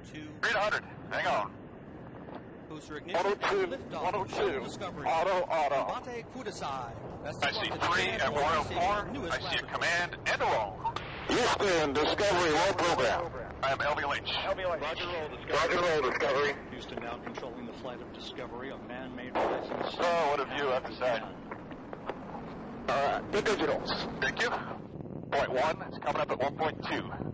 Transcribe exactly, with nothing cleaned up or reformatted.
two. three hundred. Hang on. Booster ignition. one oh two. Liftoff. one oh two. Discovery. Auto, auto. Abate Kudasai. I see three at one oh four. I see a command and a roll. Houston, Discovery, roll program. I am L B Lynch. L B Lynch. Roger, roll Discovery. Roger, roll Discovery. Houston now controlling the flight of Discovery, a man-made horizon. So, what have you have to say? All right, the digitals. Thank you. Point one, it's coming up at one point two.